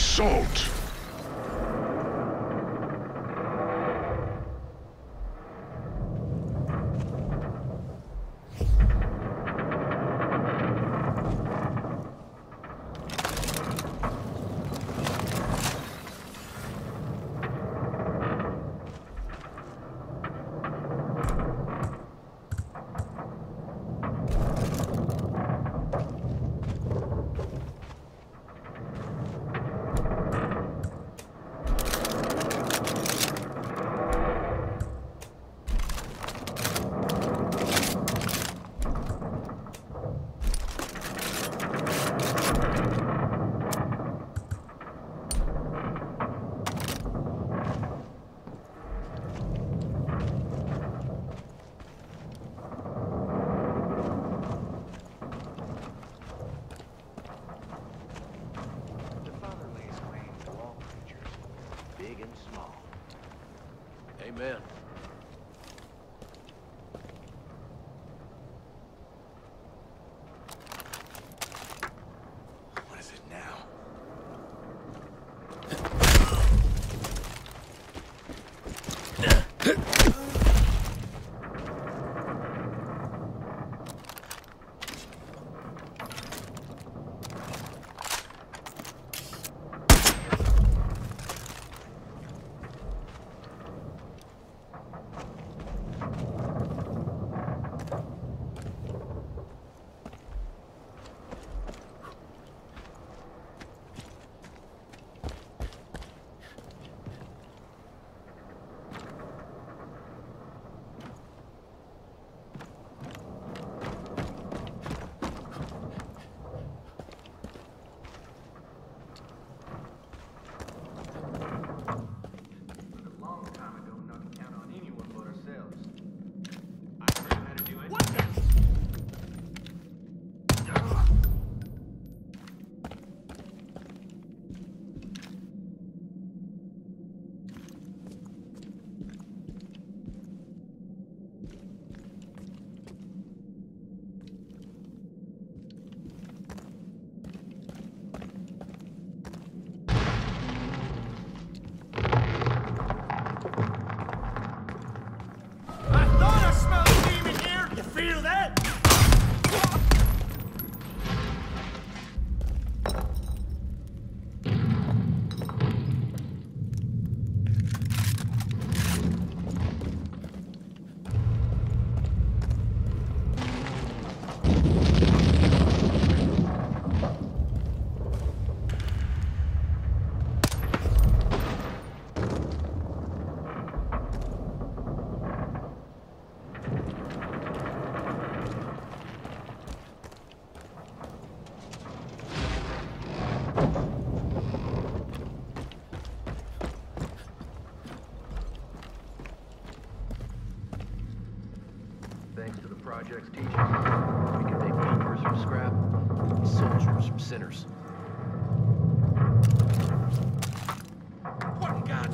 assault. Amen. What is it now? Thanks to the project's teaching, we can make beavers from scrap, and soldiers from sinners. What in God's...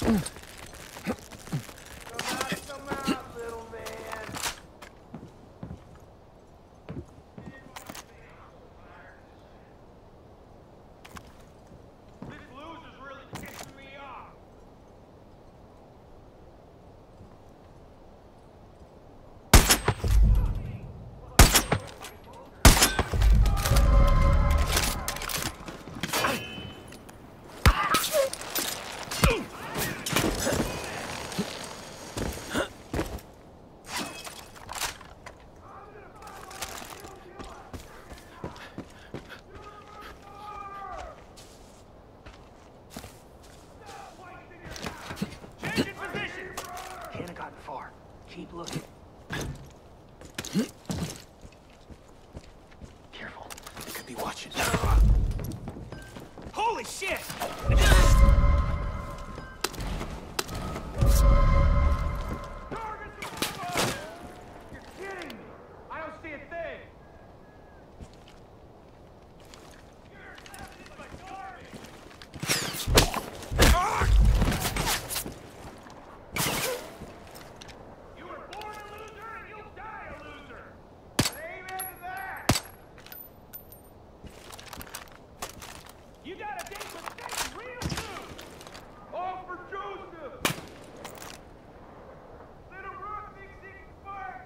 Come out, little man. This loser's really pissing me off. Changing position. Can't have gotten far. Keep looking. Careful. They could be watching. Holy shit! You're kidding me! I don't see a thing! You were born a loser and you'll die a loser! Amen to that! You got a date with Satan real soon! All for Joseph! Little Rock thinks he can spark!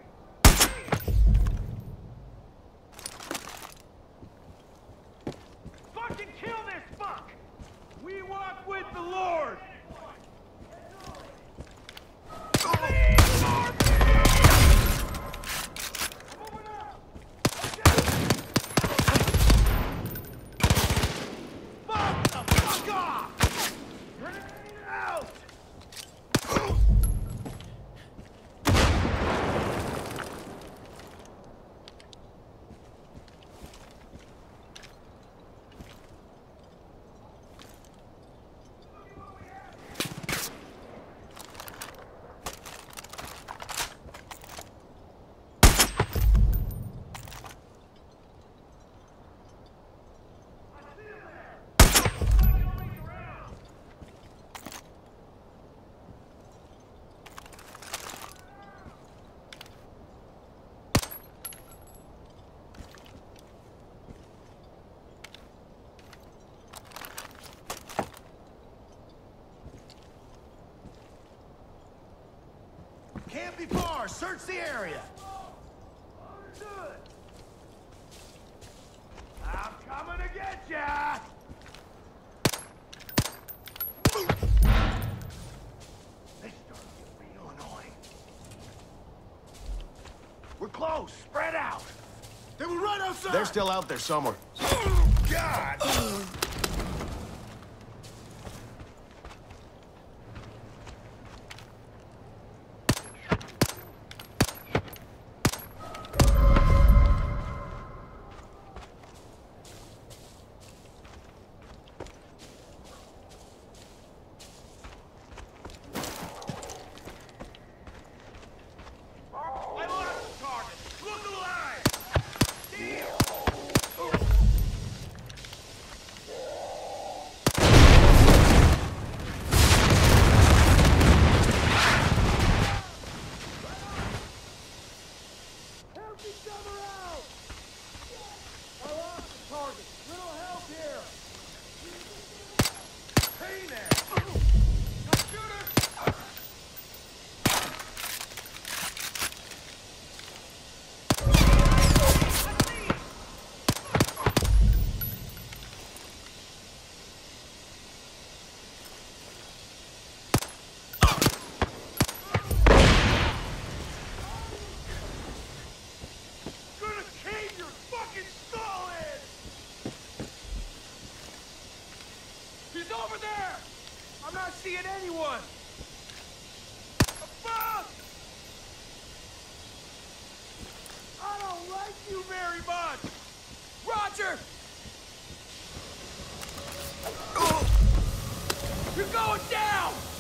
Fucking kill this fuck! We walk with the Lord! Please, Lord! Moving up! Fuck the fuck off! Grenade out! Can't be far. Search the area. Understood. I'm coming to get ya! This starting to get real annoying. We're close. Spread out. They were right outside. They're still out there somewhere. God. I lost the target. Look alive! Deal! Help each other out! I lost the target. Little help here! Hey there! Now shoot us! Gonna cave your fucking skull in! He's over there! I'm not seeing anyone! Above! I don't like you very much! Roger! You're going down!